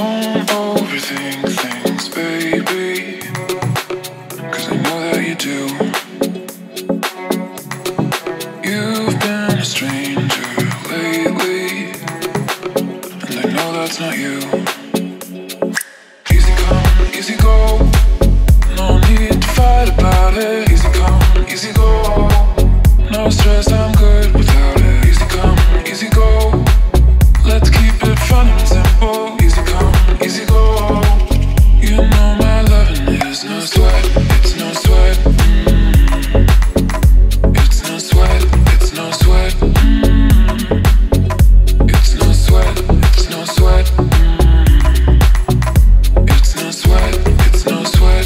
Don't overthink things, baby, 'cause I know that you do. You've been a stranger lately, and I know that's not you. Easy come, easy go, no need to fight about it. Easy come, easy go, no stress, I'm good without it. Easy come, easy go, let's keep it fun and simple. Easy come, easy go, you know my loving is no sweat, it's no sweat. It's no sweat, it's no sweat. It's no sweat, it's no sweat. It's no sweat, it's no sweat.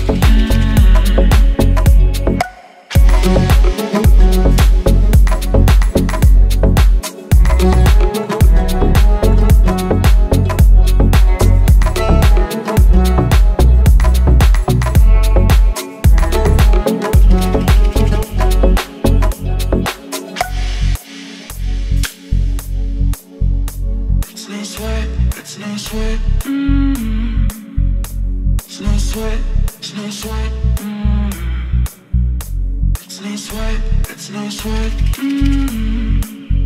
It's no sweat, it's no sweat. It's no sweat, it's no sweat. It's no sweat, it's no sweat.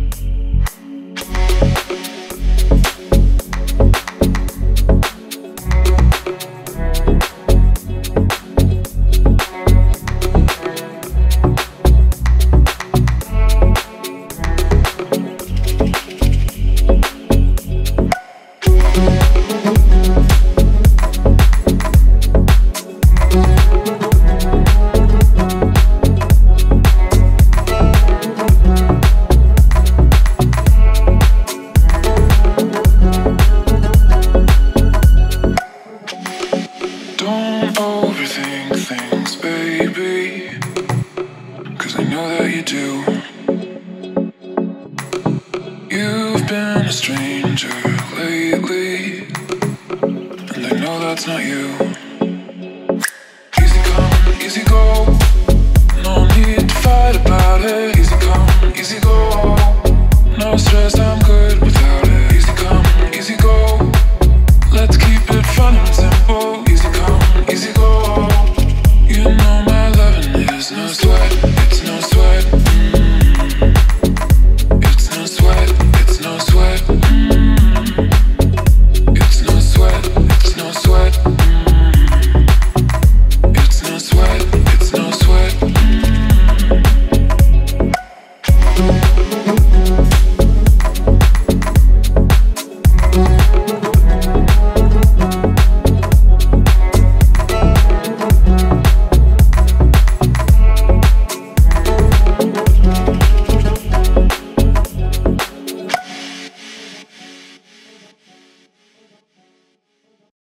Don't overthink things, baby, 'cause I know that you do. You've been a stranger lately, and I know that's not you. Easy come, easy go, no need to fight about it. Easy come, easy go, no stress, I'm good.